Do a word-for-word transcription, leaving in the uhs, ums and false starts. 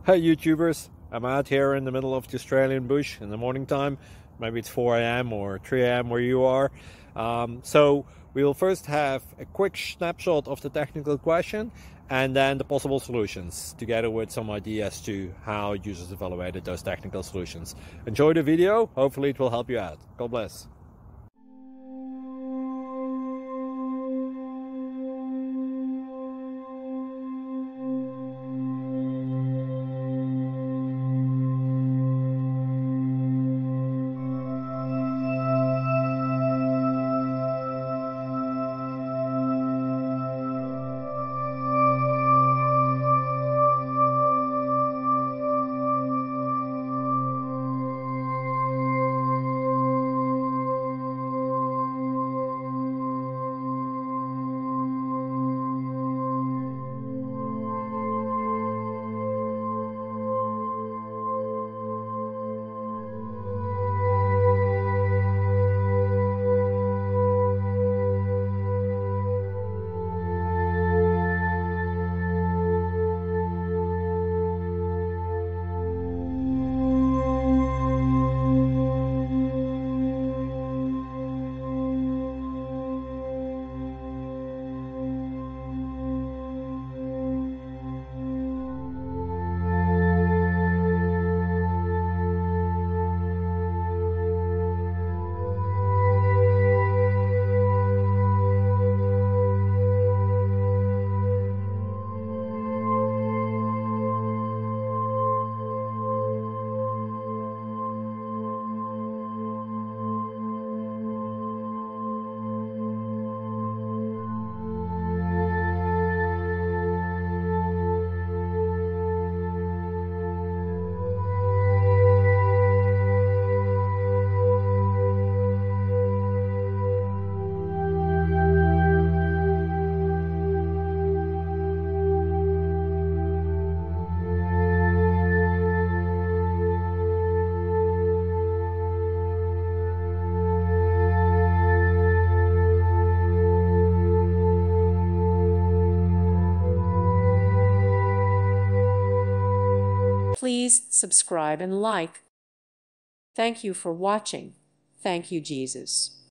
Hey YouTubers, I'm out here in the middle of the Australian bush in the morning time. Maybe it's four A M or three A M where you are. Um, so we'll first have a quick snapshot of the technical question and then the possible solutions, together with some ideas to how users evaluated those technical solutions. Enjoy the video, hopefully it will help you out. God bless. Please subscribe and like. Thank you for watching. Thank you, Jesus.